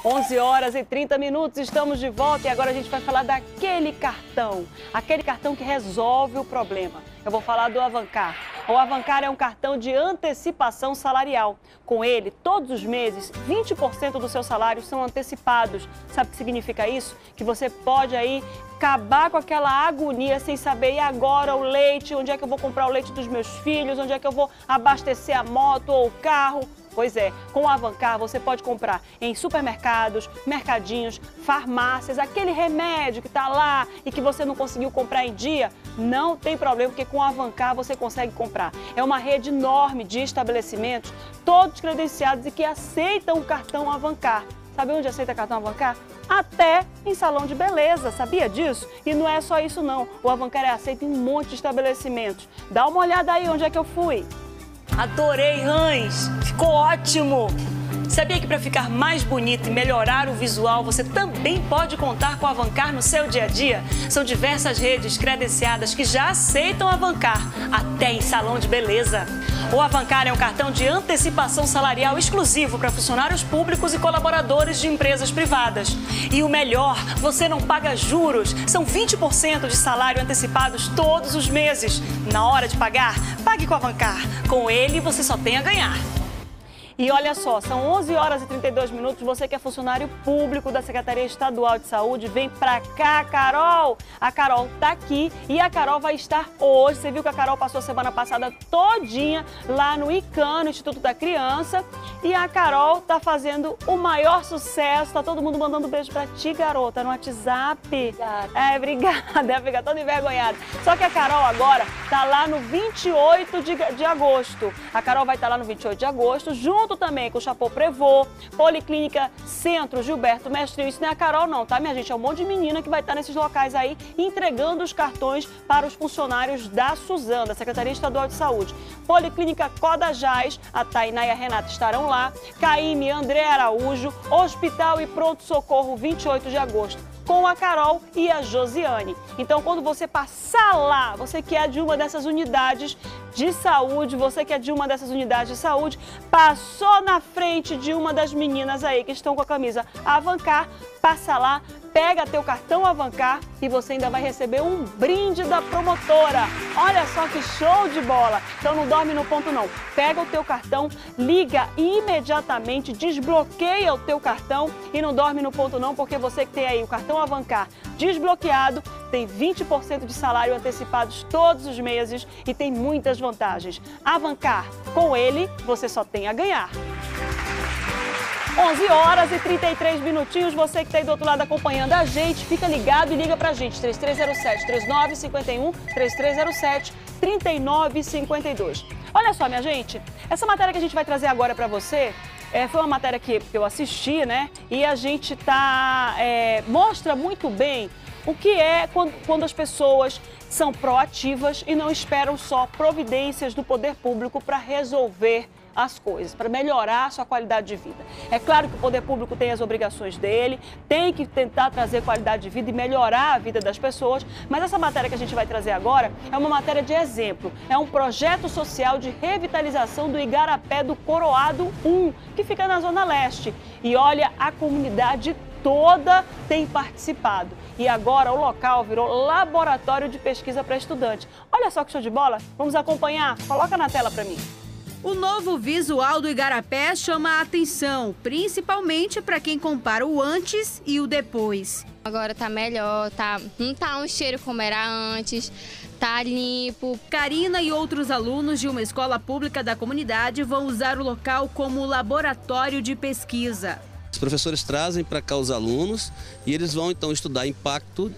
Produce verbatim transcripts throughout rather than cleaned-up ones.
onze horas e trinta minutos, estamos de volta e agora a gente vai falar daquele cartão, aquele cartão que resolve o problema. Eu vou falar do Avancar. O Avancar é um cartão de antecipação salarial. Com ele, todos os meses, vinte por cento dos seus salários são antecipados. Sabe o que significa isso? Que você pode aí acabar com aquela agonia sem saber, e agora o leite, onde é que eu vou comprar o leite dos meus filhos, onde é que eu vou abastecer a moto ou o carro. Pois é, com o Avancar você pode comprar em supermercados, mercadinhos, farmácias, aquele remédio que está lá e que você não conseguiu comprar em dia, não tem problema, porque com o Avancar você consegue comprar. É uma rede enorme de estabelecimentos, todos credenciados e que aceitam o cartão Avancar. Sabe onde aceita cartão Avancar? Até em salão de beleza, sabia disso? E não é só isso não, o Avancar é aceito em um monte de estabelecimentos. Dá uma olhada aí onde é que eu fui. Adorei, Rãs! Ficou ótimo! Sabia que para ficar mais bonito e melhorar o visual, você também pode contar com o Avancar no seu dia a dia? São diversas redes credenciadas que já aceitam o Avancar, até em salão de beleza. O Avancar é um cartão de antecipação salarial exclusivo para funcionários públicos e colaboradores de empresas privadas. E o melhor, você não paga juros. São vinte por cento de salário antecipados todos os meses. Na hora de pagar, pague com o Avancar. Com ele, você só tem a ganhar. E olha só, são onze horas e trinta e dois minutos, você que é funcionário público da Secretaria Estadual de Saúde, vem pra cá, Carol! A Carol tá aqui e a Carol vai estar hoje. Você viu que a Carol passou a semana passada todinha lá no ICAN, no Instituto da Criança, e a Carol tá fazendo o maior sucesso, tá todo mundo mandando beijo pra ti, garota, no WhatsApp. Obrigada. É, obrigada, ela fica toda envergonhada. Só que a Carol agora tá lá no vinte e oito de agosto. A Carol vai estar lá no vinte e oito de agosto, junto também com o Chapô Prevô, Policlínica Centro Gilberto Mestre. Isso não é a Carol não, tá, minha gente? É um monte de menina que vai estar nesses locais aí entregando os cartões para os funcionários da Suzano, da Secretaria Estadual de Saúde. Policlínica Codajás, a Tainá e a Renata estarão lá. Caíme, André Araújo, Hospital e Pronto Socorro, vinte e oito de agosto. Com a Carol e a Josiane. Então, quando você passar lá, você que é de uma dessas unidades de saúde, você que é de uma dessas unidades de saúde, passou na frente de uma das meninas aí que estão com a camisa Avancar, passa lá, pega teu cartão Avancar e você ainda vai receber um brinde da promotora. Olha só que show de bola! Então não dorme no ponto não. Pega o teu cartão, liga imediatamente, desbloqueia o teu cartão e não dorme no ponto não, porque você que tem aí o cartão Avancar desbloqueado, tem vinte por cento de salário antecipados todos os meses e tem muitas vantagens. Avancar, com ele, você só tem a ganhar. onze horas e trinta e três minutinhos, você que está aí do outro lado acompanhando a gente, fica ligado e liga pra gente, três três zero sete, três nove cinco um, três três zero sete, três nove cinco dois. Olha só, minha gente, essa matéria que a gente vai trazer agora pra você, é, foi uma matéria que eu assisti, né, e a gente tá, é, mostra muito bem o que é quando, quando as pessoas são proativas e não esperam só providências do poder público para resolver as coisas, para melhorar a sua qualidade de vida. É claro que o poder público tem as obrigações dele, tem que tentar trazer qualidade de vida e melhorar a vida das pessoas, mas essa matéria que a gente vai trazer agora é uma matéria de exemplo. É um projeto social de revitalização do Igarapé do Coroado um, que fica na Zona Leste. E olha, a comunidade toda tem participado. E agora o local virou laboratório de pesquisa para estudantes. Olha só que show de bola. Vamos acompanhar? Coloca na tela para mim. O novo visual do Igarapé chama a atenção, principalmente para quem compara o antes e o depois. Agora tá melhor, tá, não tá um cheiro como era antes, tá limpo. Karina e outros alunos de uma escola pública da comunidade vão usar o local como laboratório de pesquisa. Os professores trazem para cá os alunos e eles vão então estudar impacto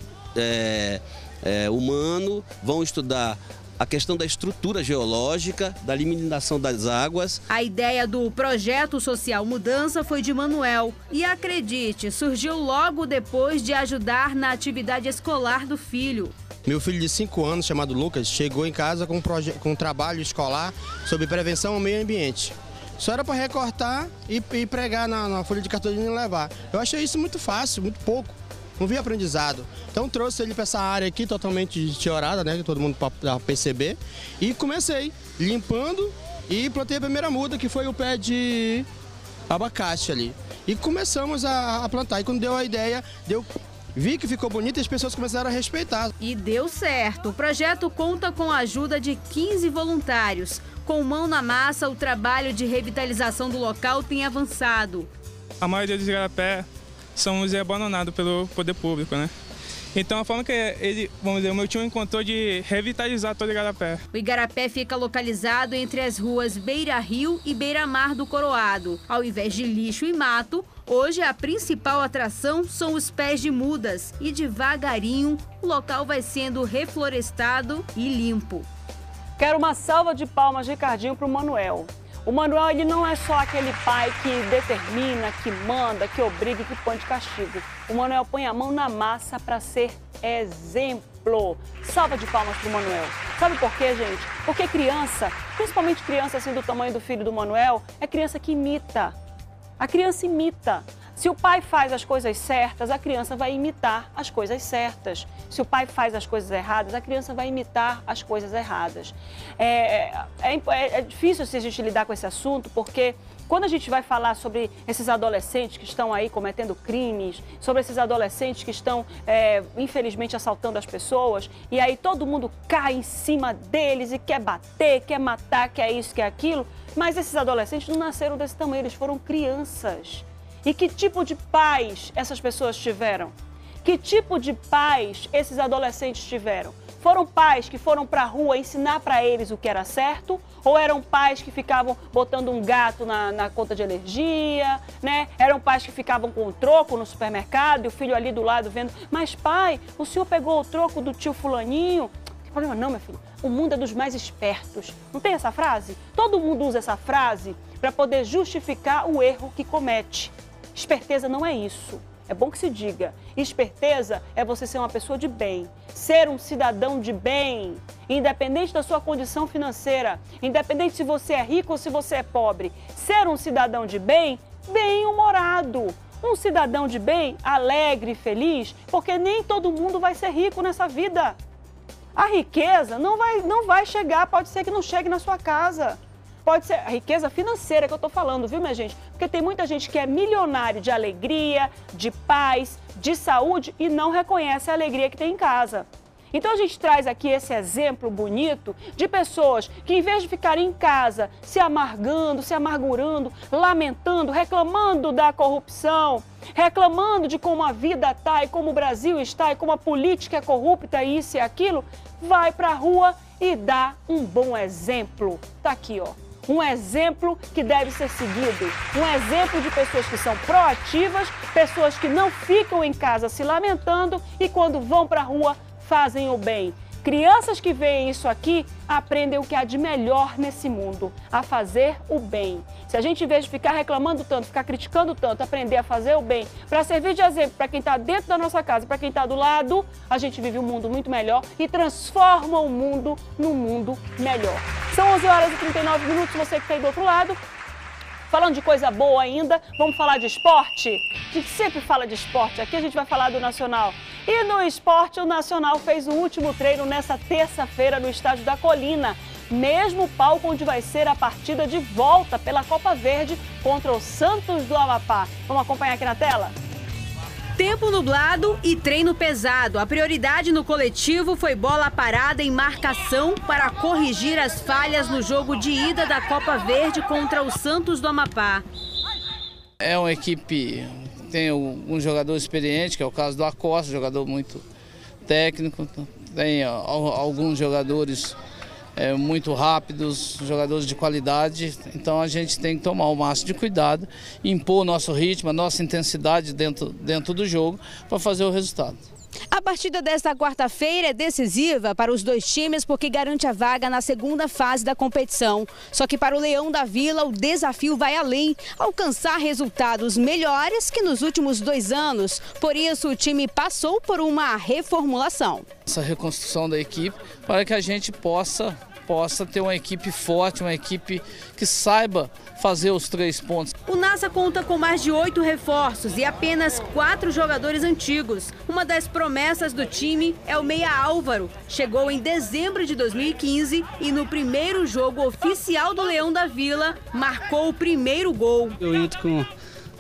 é, é, humano, vão estudar a questão da estrutura geológica, da eliminação das águas. A ideia do projeto social Mudança foi de Manuel e, acredite, surgiu logo depois de ajudar na atividade escolar do filho. Meu filho de cinco anos, chamado Lucas, chegou em casa com um, com um trabalho escolar sobre prevenção ao meio ambiente. Só era para recortar e, e pregar na, na folha de cartolina e levar. Eu achei isso muito fácil, muito pouco. Não vi aprendizado. Então trouxe ele para essa área aqui totalmente teorada, né, que todo mundo para perceber. E comecei limpando e plantei a primeira muda, que foi o pé de abacate ali. e começamos a, a plantar. E quando deu a ideia, deu... vi que ficou bonito e as pessoas começaram a respeitar. E deu certo. O projeto conta com a ajuda de quinze voluntários. Com mão na massa, o trabalho de revitalização do local tem avançado. A maioria dos igarapé são abandonados pelo poder público, né? Então a forma que ele, vamos dizer, o meu tio encontrou de revitalizar todo o igarapé. O igarapé fica localizado entre as ruas Beira Rio e Beira Mar do Coroado. Ao invés de lixo e mato, hoje a principal atração são os pés de mudas e devagarinho o local vai sendo reflorestado e limpo. Quero uma salva de palmas, Ricardinho, para o Manuel. O Manuel, ele não é só aquele pai que determina, que manda, que obriga e que põe de castigo. O Manuel põe a mão na massa para ser exemplo. Salva de palmas para o Manuel. Sabe por quê, gente? Porque criança, principalmente criança assim do tamanho do filho do Manuel, é criança que imita. A criança imita. Se o pai faz as coisas certas, a criança vai imitar as coisas certas. Se o pai faz as coisas erradas, a criança vai imitar as coisas erradas. É, é, é difícil se a gente lidar com esse assunto, porque quando a gente vai falar sobre esses adolescentes que estão aí cometendo crimes, sobre esses adolescentes que estão, é, infelizmente, assaltando as pessoas, e aí todo mundo cai em cima deles e quer bater, quer matar, quer isso, quer aquilo, mas esses adolescentes não nasceram desse tamanho, eles foram crianças. E que tipo de pais essas pessoas tiveram? Que tipo de pais esses adolescentes tiveram? Foram pais que foram para a rua ensinar para eles o que era certo? Ou eram pais que ficavam botando um gato na, na conta de energia, né? Eram pais que ficavam com o troco no supermercado e o filho ali do lado vendo. Mas pai, o senhor pegou o troco do tio fulaninho? Não tem problema não, meu filho. O mundo é dos mais espertos. Não tem essa frase? Todo mundo usa essa frase para poder justificar o erro que comete. Esperteza não é isso. É bom que se diga. Esperteza é você ser uma pessoa de bem, ser um cidadão de bem, independente da sua condição financeira, independente se você é rico ou se você é pobre. Ser um cidadão de bem, bem-humorado. Um cidadão de bem, alegre e feliz, porque nem todo mundo vai ser rico nessa vida. A riqueza não vai, não vai chegar, pode ser que não chegue na sua casa. Pode ser a riqueza financeira que eu estou falando, viu, minha gente? Porque tem muita gente que é milionário de alegria, de paz, de saúde e não reconhece a alegria que tem em casa. Então a gente traz aqui esse exemplo bonito de pessoas que, em vez de ficarem em casa se amargando, se amargurando, lamentando, reclamando da corrupção, reclamando de como a vida está e como o Brasil está e como a política é corrupta, isso e aquilo, vai para a rua e dá um bom exemplo. Tá aqui, ó. Um exemplo que deve ser seguido, um exemplo de pessoas que são proativas, pessoas que não ficam em casa se lamentando e quando vão para a rua fazem o bem. Crianças que veem isso aqui aprendem o que há de melhor nesse mundo, a fazer o bem. Se a gente, em vez de ficar reclamando tanto, ficar criticando tanto, aprender a fazer o bem, para servir de exemplo para quem está dentro da nossa casa, para quem está do lado, a gente vive um mundo muito melhor e transforma o mundo num mundo melhor. São onze horas e trinta e nove minutos, você que está aí do outro lado. Falando de coisa boa ainda, vamos falar de esporte? A gente sempre fala de esporte, aqui a gente vai falar do Nacional. E no esporte, o Nacional fez o último treino nessa terça-feira no Estádio da Colina, mesmo palco onde vai ser a partida de volta pela Copa Verde contra o Santos do Amapá. Vamos acompanhar aqui na tela? Tempo nublado e treino pesado. A prioridade no coletivo foi bola parada em marcação para corrigir as falhas no jogo de ida da Copa Verde contra o Santos do Amapá. É uma equipe, tem um jogador experiente, que é o caso do Acosta, jogador muito técnico. Tem alguns jogadores é, muito rápidos, jogadores de qualidade. Então a gente tem que tomar o máximo de cuidado, impor o nosso ritmo, a nossa intensidade dentro, dentro do jogo para fazer o resultado. A partida desta quarta-feira é decisiva para os dois times porque garante a vaga na segunda fase da competição. Só que para o Leão da Vila o desafio vai além, alcançar resultados melhores que nos últimos dois anos. Por isso o time passou por uma reformulação. Essa reconstrução da equipe para que a gente possa, possa ter uma equipe forte, uma equipe que saiba fazer os três pontos. O Nasa conta com mais de oito reforços e apenas quatro jogadores antigos. Uma das promessas do time é o meia Álvaro. Chegou em dezembro de dois mil e quinze e no primeiro jogo oficial do Leão da Vila marcou o primeiro gol. Eu entro com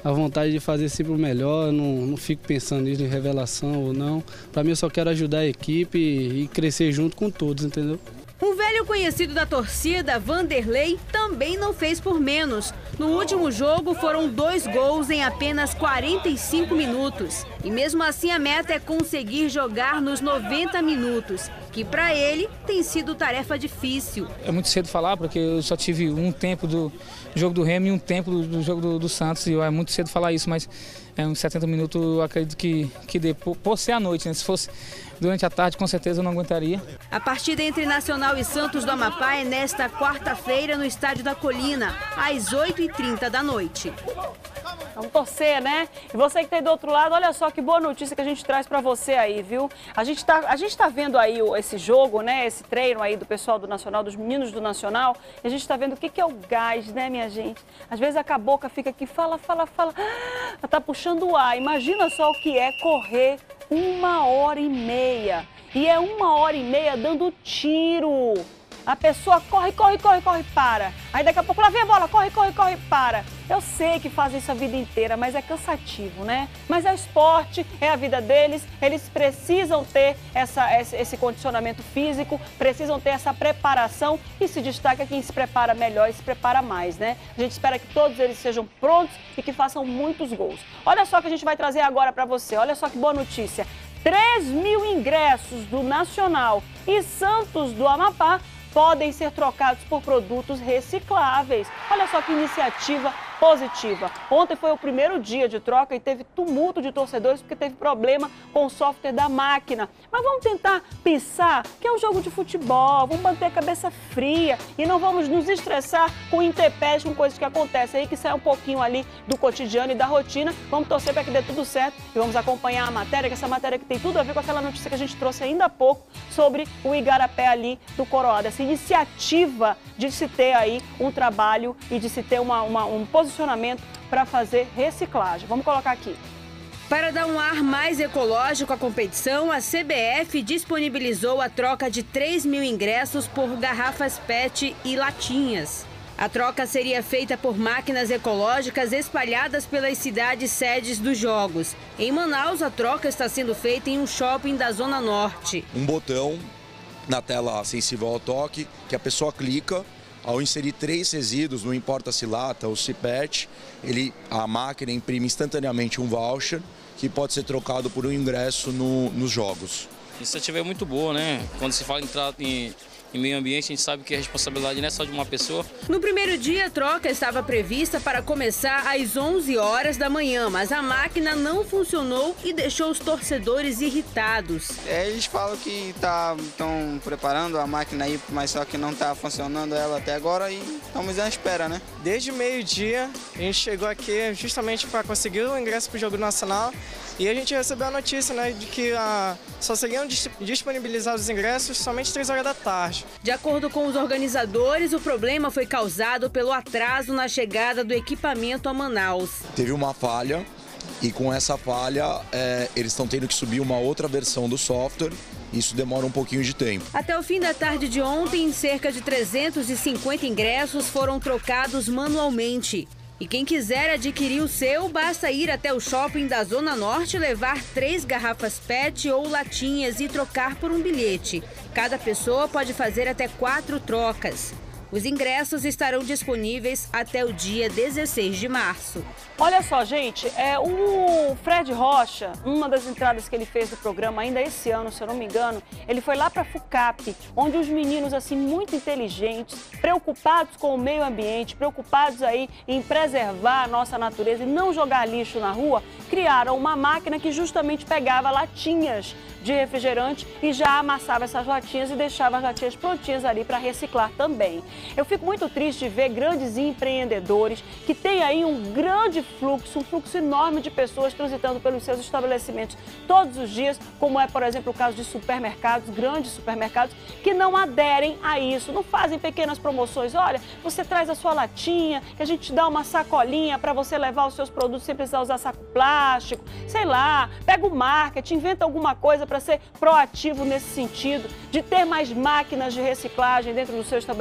a vontade de fazer sempre o melhor, não, não fico pensando nisso, em revelação ou não. Para mim, eu só quero ajudar a equipe e crescer junto com todos, entendeu? Um velho conhecido da torcida, Vanderlei, também não fez por menos. No último jogo foram dois gols em apenas quarenta e cinco minutos. E mesmo assim a meta é conseguir jogar nos noventa minutos, que para ele tem sido tarefa difícil. É muito cedo falar, porque eu só tive um tempo do jogo do Remo e um tempo do, do jogo do, do Santos, e é muito cedo falar isso, mas é, uns setenta minutos eu acredito que, que dê, por, por ser à noite, né? Se fosse durante a tarde, com certeza eu não aguentaria. A partida entre Nacional e Santos do Amapá é nesta quarta-feira no Estádio da Colina, às oito e trinta da noite. Vamos torcer, né? E você que está aí do outro lado, olha só que boa notícia que a gente traz para você aí, viu? A gente tá, a gente tá vendo aí esse jogo, né? Esse treino aí do pessoal do Nacional, dos meninos do Nacional. E a gente está vendo o que, que é o gás, né, minha gente? Às vezes a boca fica aqui, fala, fala, fala. Ah, tá puxando o ar. Imagina só o que é correr uma hora e meia. E é uma hora e meia dando tiro. A pessoa corre, corre, corre, corre, para. Aí daqui a pouco lá vem a bola, corre, corre, corre, para. Eu sei que fazem isso a vida inteira, mas é cansativo, né? Mas é esporte, é a vida deles, eles precisam ter essa, esse condicionamento físico, precisam ter essa preparação e se destaca quem se prepara melhor e se prepara mais, né? A gente espera que todos eles sejam prontos e que façam muitos gols. Olha só o que a gente vai trazer agora para você, olha só que boa notícia. três mil ingressos do Nacional e Santos do Amapá podem ser trocados por produtos recicláveis. Olha só que iniciativa positiva. Ontem foi o primeiro dia de troca e teve tumulto de torcedores porque teve problema com o software da máquina. Mas vamos tentar pensar que é um jogo de futebol, vamos manter a cabeça fria e não vamos nos estressar com intempéries, com coisas que acontecem aí, que saem um pouquinho ali do cotidiano e da rotina. Vamos torcer para que dê tudo certo e vamos acompanhar a matéria, que essa matéria que tem tudo a ver com aquela notícia que a gente trouxe ainda há pouco sobre o Igarapé ali do Coroado. Essa iniciativa de se ter aí um trabalho e de se ter uma, uma, um posicionamento para fazer reciclagem. Vamos colocar aqui. Para dar um ar mais ecológico à competição, a C B F disponibilizou a troca de três mil ingressos por garrafas P E T e latinhas. A troca seria feita por máquinas ecológicas espalhadas pelas cidades sedes dos jogos. Em Manaus, a troca está sendo feita em um shopping da Zona Norte. Um botão na tela sensível ao toque, que a pessoa clica. Ao inserir três resíduos, não importa se lata ou se P E T, ele, a máquina imprime instantaneamente um voucher que pode ser trocado por um ingresso no, nos jogos. A iniciativa é muito boa, né? Quando se fala em, em, em meio ambiente, a gente sabe que a responsabilidade não é só de uma pessoa. No primeiro dia, a troca estava prevista para começar às onze horas da manhã, mas a máquina não funcionou e deixou os torcedores irritados. É, eles falam que estão preparando a máquina aí, mas só que não está funcionando ela até agora e estamos à espera, né? Desde o meio-dia, a gente chegou aqui justamente para conseguir o ingresso para o Jogo Nacional e a gente recebeu a notícia, né, de que a, só seriam disponibilizados os ingressos somente três horas da tarde. De acordo com os organizadores, o problema foi causado pelo atraso na chegada do equipamento a Manaus. Teve uma falha e com essa falha é, eles estão tendo que subir uma outra versão do software. Isso demora um pouquinho de tempo. Até o fim da tarde de ontem, cerca de trezentos e cinquenta ingressos foram trocados manualmente. E quem quiser adquirir o seu, basta ir até o shopping da Zona Norte, levar três garrafas P E T ou latinhas e trocar por um bilhete. Cada pessoa pode fazer até quatro trocas. Os ingressos estarão disponíveis até o dia dezesseis de março. Olha só, gente, é, o Fred Rocha, uma das entradas que ele fez do programa ainda esse ano, se eu não me engano, ele foi lá para a FUCAP, onde os meninos, assim, muito inteligentes, preocupados com o meio ambiente, preocupados aí em preservar a nossa natureza e não jogar lixo na rua, criaram uma máquina que justamente pegava latinhas de refrigerante e já amassava essas latinhas e deixava as latinhas prontinhas ali para reciclar também. Eu fico muito triste de ver grandes empreendedores que têm aí um grande fluxo, um fluxo enorme de pessoas transitando pelos seus estabelecimentos todos os dias, como é, por exemplo, o caso de supermercados, grandes supermercados, que não aderem a isso, não fazem pequenas promoções. Olha, você traz a sua latinha, que a gente te dá uma sacolinha para você levar os seus produtos sem precisar usar saco plástico, sei lá, pega o marketing, inventa alguma coisa para ser proativo nesse sentido, de ter mais máquinas de reciclagem dentro do seu estabelecimento.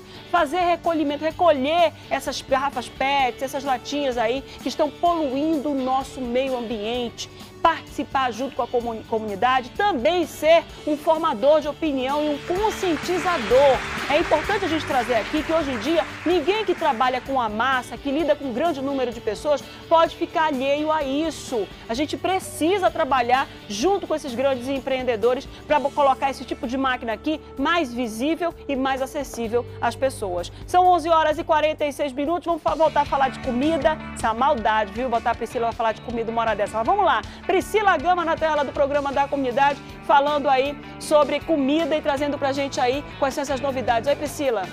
fazer recolhimento, recolher essas garrafas P E Ts, essas latinhas aí que estão poluindo o nosso meio ambiente. Participar junto com a comunidade, também ser um formador de opinião e um conscientizador. É importante a gente trazer aqui que hoje em dia ninguém que trabalha com a massa, que lida com um grande número de pessoas, pode ficar alheio a isso. A gente precisa trabalhar junto com esses grandes empreendedores para colocar esse tipo de máquina aqui mais visível e mais acessível às pessoas. São onze horas e quarenta e seis minutos, vamos voltar a falar de comida. Isso é uma maldade, viu? Botar a Priscila para falar de comida uma hora dessa. Mas vamos lá. Priscila Gama na tela do programa da comunidade, falando aí sobre comida e trazendo pra gente aí quais são essas novidades. Oi, Priscila.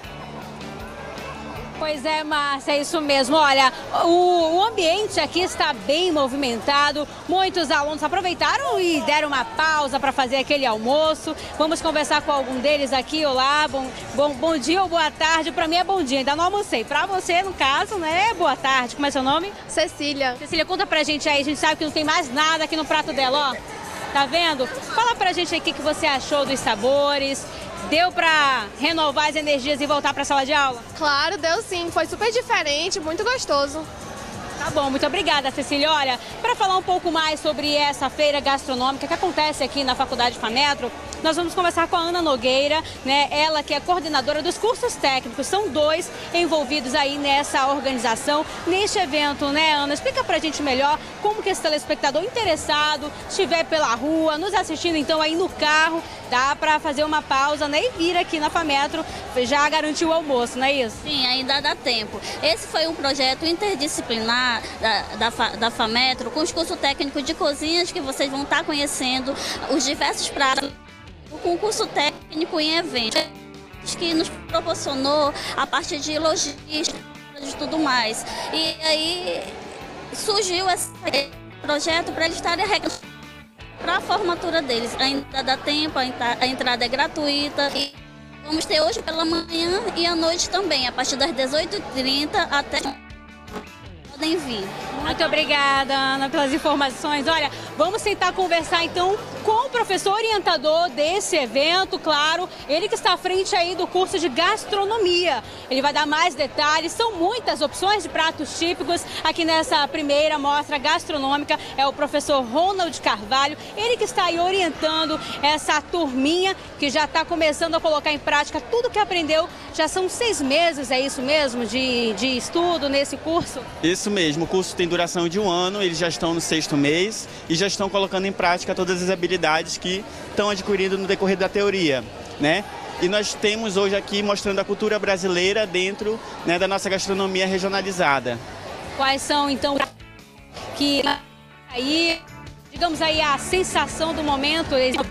Pois é, Márcia, é isso mesmo. Olha, o, o ambiente aqui está bem movimentado. Muitos alunos aproveitaram e deram uma pausa para fazer aquele almoço. Vamos conversar com algum deles aqui. Olá, bom, bom, bom dia ou boa tarde. Para mim é bom dia, ainda não almocei. Para você, no caso, né, boa tarde. Como é seu nome? Cecília. Cecília, conta pra gente aí. A gente sabe que não tem mais nada aqui no prato dela, ó. Tá vendo? Fala pra gente aí o que que você achou dos sabores. Deu pra renovar as energias e voltar pra sala de aula? Claro, deu sim. Foi super diferente, muito gostoso. Tá bom, muito obrigada, Cecília. Olha, para falar um pouco mais sobre essa feira gastronômica que acontece aqui na Faculdade FAMetro, nós vamos conversar com a Ana Nogueira, né? Ela que é coordenadora dos cursos técnicos. São dois envolvidos aí nessa organização, neste evento, né, Ana? Explica pra gente melhor como que esse telespectador interessado estiver pela rua, nos assistindo então aí no carro, dá para fazer uma pausa, né, e vir aqui na FAMetro, já garantiu o almoço, não é isso? Sim, ainda dá tempo. Esse foi um projeto interdisciplinar da, da, da FAMetro, com os cursos técnicos de cozinhas que vocês vão estar conhecendo, os diversos pratos, o concurso técnico em eventos, que nos proporcionou a parte de logística e tudo mais. E aí surgiu esse projeto para eles estarem arrecadando para a formatura deles. Ainda dá tempo, a entrada é gratuita. E vamos ter hoje pela manhã e à noite também, a partir das dezoito e trinta até... podem vir. Muito obrigada, Ana, pelas informações. Olha, vamos tentar conversar então com o professor orientador desse evento, claro, ele que está à frente aí do curso de gastronomia. Ele vai dar mais detalhes, são muitas opções de pratos típicos aqui nessa primeira mostra gastronômica. É o professor Ronald Carvalho, ele que está aí orientando essa turminha que já está começando a colocar em prática tudo que aprendeu. Já são seis meses, é isso mesmo, de, de estudo nesse curso? Isso mesmo, o curso tem duração de um ano, eles já estão no sexto mês e já estão colocando em prática todas as habilidades que estão adquirindo no decorrer da teoria, né? E nós temos hoje aqui mostrando a cultura brasileira dentro, né, da nossa gastronomia regionalizada. Quais são, então, que aí, digamos aí, a sensação do momento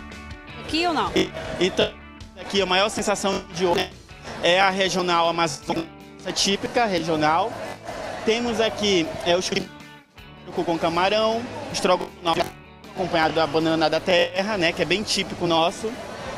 aqui ou não? Então, aqui a maior sensação de hoje é a regional amazônica típica, regional. Temos aqui é, o churrasco com camarão, estrogonofe acompanhado da banana da terra, né, que é bem típico nosso,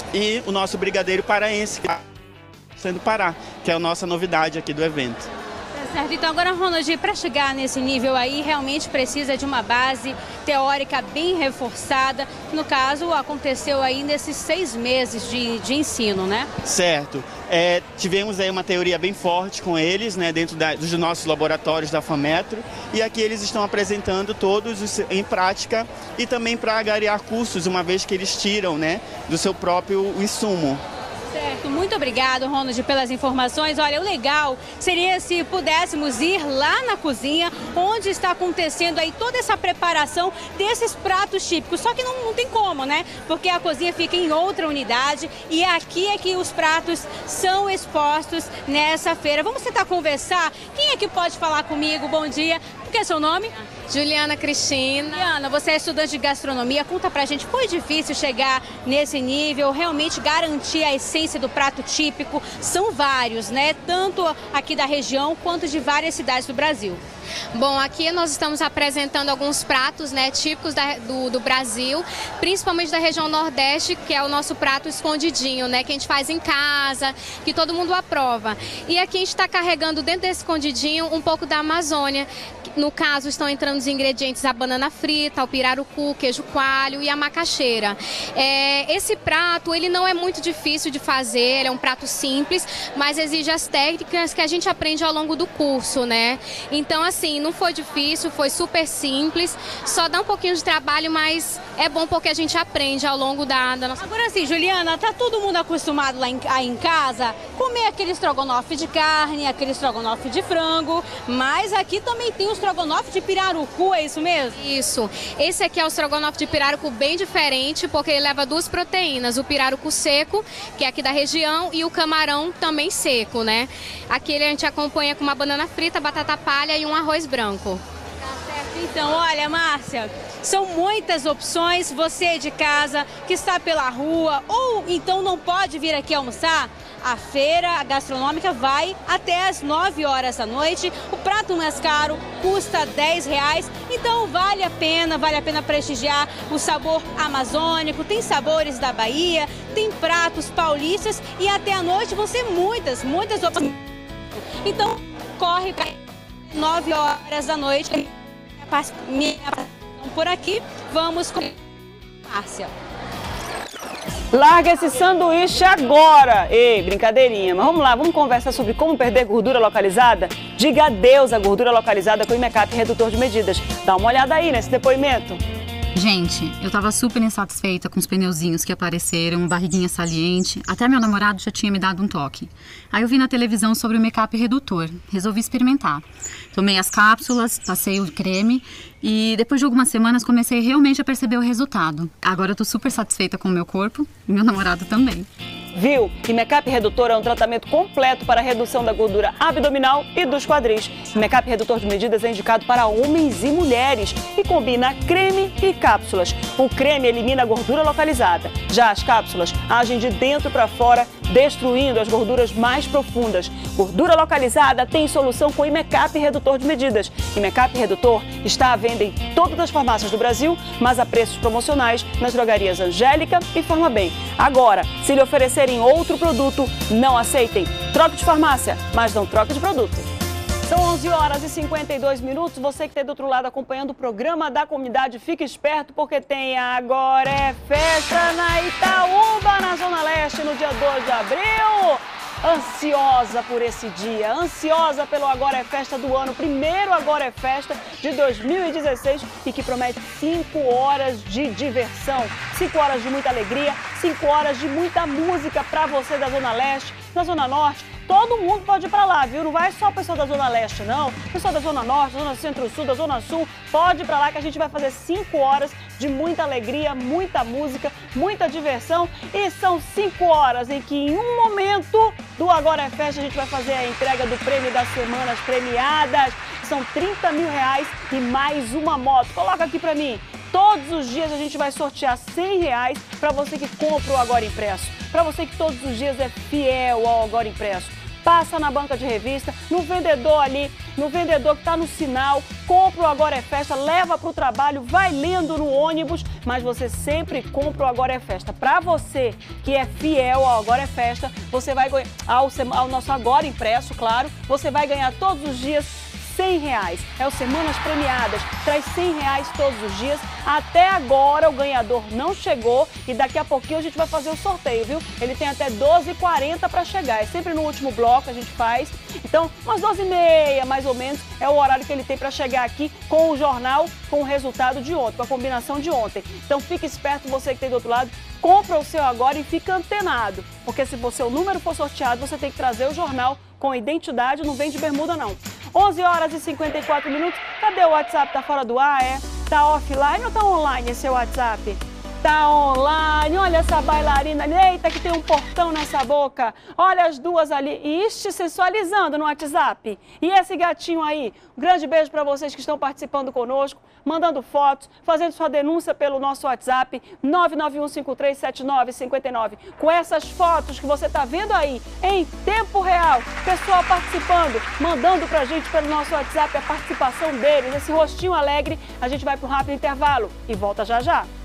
e o nosso brigadeiro paraense, que está sendo Pará, que é a nossa novidade aqui do evento. Certo, então agora, Ronald, para chegar nesse nível aí, realmente precisa de uma base teórica bem reforçada. No caso, aconteceu aí nesses seis meses de, de ensino, né? Certo. É, tivemos aí uma teoria bem forte com eles, né, dentro da, dos nossos laboratórios da FAMetro, e aqui eles estão apresentando todos os, em prática e também para agariar cursos, uma vez que eles tiram, né, do seu próprio insumo. Certo, muito obrigado, Ronald, pelas informações. Olha, o legal seria se pudéssemos ir lá na cozinha, onde está acontecendo aí toda essa preparação desses pratos típicos. Só que não, não tem como, né? Porque a cozinha fica em outra unidade e aqui é que os pratos são expostos nessa feira. Vamos tentar conversar. Quem é que pode falar comigo? Bom dia. O que é seu nome? Juliana Cristina. Juliana, você é estudante de gastronomia. Conta pra gente, foi difícil chegar nesse nível, realmente garantir a essência do prato típico? São vários, né? Tanto aqui da região quanto de várias cidades do Brasil. Bom, aqui nós estamos apresentando alguns pratos, né, típicos da, do, do Brasil, principalmente da região Nordeste, que é o nosso prato escondidinho, né, que a gente faz em casa, que todo mundo aprova. E aqui a gente está carregando dentro desse escondidinho um pouco da Amazônia. No caso, estão entrando os ingredientes a banana frita, o pirarucu, queijo coalho e a macaxeira. É, esse prato, ele não é muito difícil de fazer. fazer, ele é um prato simples, mas exige as técnicas que a gente aprende ao longo do curso, né? Então, assim, não foi difícil, foi super simples, só dá um pouquinho de trabalho, mas é bom porque a gente aprende ao longo da, da nossa... Agora sim, Juliana, tá todo mundo acostumado lá em, aí em casa comer aquele estrogonofe de carne, aquele estrogonofe de frango, mas aqui também tem o estrogonofe de pirarucu, é isso mesmo? Isso. Esse aqui é o estrogonofe de pirarucu bem diferente, porque ele leva duas proteínas, o pirarucu seco, que é aqui da região, e o camarão também seco, né? Aqui a gente acompanha com uma banana frita, batata palha e um arroz branco. Tá certo. Então, olha, Márcia, são muitas opções. Você de casa, que está pela rua ou então não pode vir aqui almoçar, a feira gastronômica vai até às nove horas da noite. O prato mais caro custa dez reais, então vale a pena, vale a pena prestigiar o sabor amazônico. Tem sabores da Bahia, tem pratos paulistas e até a noite vão ser muitas, muitas opções. Então corre para nove horas da noite. Minha por aqui, vamos com Márcia. Larga esse sanduíche agora! Ei, brincadeirinha, mas vamos lá, vamos conversar sobre como perder gordura localizada? Diga adeus à gordura localizada com o Imecap Redutor de Medidas. Dá uma olhada aí nesse depoimento. Gente, eu tava super insatisfeita com os pneuzinhos que apareceram, barriguinha saliente. Até meu namorado já tinha me dado um toque. Aí eu vi na televisão sobre o Imecap Redutor. Resolvi experimentar. Tomei as cápsulas, passei o creme e depois de algumas semanas comecei realmente a perceber o resultado. Agora eu tô super satisfeita com o meu corpo e meu namorado também. Viu? Imecap Redutor é um tratamento completo para a redução da gordura abdominal e dos quadris. Imecap Redutor de Medidas é indicado para homens e mulheres e combina creme e cápsulas. O creme elimina a gordura localizada. Já as cápsulas agem de dentro para fora, destruindo as gorduras mais profundas. Gordura localizada tem solução com Imecap Redutor de Medidas. Imecap Redutor está à venda em todas as farmácias do Brasil, mas a preços promocionais nas drogarias Angélica e Farmabem. Agora, se lhe oferecerem outro produto, não aceitem. Troque de farmácia, mas não troque de produto. São onze horas e cinquenta e dois minutos. Você que está do outro lado acompanhando o programa da comunidade, fique esperto porque tem Agora é Festa na Itaúba, na Zona Leste, no dia dois de abril. Ansiosa por esse dia, ansiosa pelo Agora é Festa do ano, primeiro Agora é Festa de dois mil e dezesseis e que promete cinco horas de diversão, cinco horas de muita alegria, cinco horas de muita música para você da Zona Leste, da Zona Norte. Todo mundo pode ir para lá, viu? Não vai só o pessoal da Zona Leste, não. O pessoal da Zona Norte, da Zona Centro-Sul, da Zona Sul, pode ir para lá que a gente vai fazer cinco horas de muita alegria, muita música, muita diversão. E são cinco horas em que, em um momento do Agora é Festa, a gente vai fazer a entrega do prêmio das semanas premiadas. São trinta mil reais e mais uma moto. Coloca aqui para mim. Todos os dias a gente vai sortear cem reais para você que compra o Agora Impresso. Para você que todos os dias é fiel ao Agora Impresso. Passa na banca de revista, no vendedor ali, no vendedor que está no sinal, compra o Agora é Festa, leva para o trabalho, vai lendo no ônibus, mas você sempre compra o Agora é Festa. Para você que é fiel ao Agora é Festa, você vai ganhar, ao, ao nosso Agora Impresso, claro, você vai ganhar todos os dias cem reais. É o Semanas Premiadas, traz cem reais todos os dias. Até agora o ganhador não chegou e daqui a pouquinho a gente vai fazer o sorteio, viu? Ele tem até doze e quarenta para chegar, é sempre no último bloco a gente faz. Então, umas doze e meia mais ou menos é o horário que ele tem para chegar aqui com o jornal, com o resultado de ontem, com a combinação de ontem. Então fique esperto, você que tem do outro lado, compra o seu agora e fica antenado, porque se o seu número for sorteado, você tem que trazer o jornal com identidade, não vem de bermuda não. onze horas e cinquenta e quatro minutos, cadê o WhatsApp? Tá fora do ar, é? Tá offline ou tá online esse WhatsApp? Tá online, olha essa bailarina, eita que tem um portão nessa boca, olha as duas ali, ixi, sensualizando no WhatsApp. E esse gatinho aí, um grande beijo para vocês que estão participando conosco, mandando fotos, fazendo sua denúncia pelo nosso WhatsApp, nove nove um cinco três sete nove cinco nove. Com essas fotos que você tá vendo aí, em tempo real, pessoal participando, mandando pra gente pelo nosso WhatsApp a participação deles, esse rostinho alegre, a gente vai pro rápido intervalo e volta já já.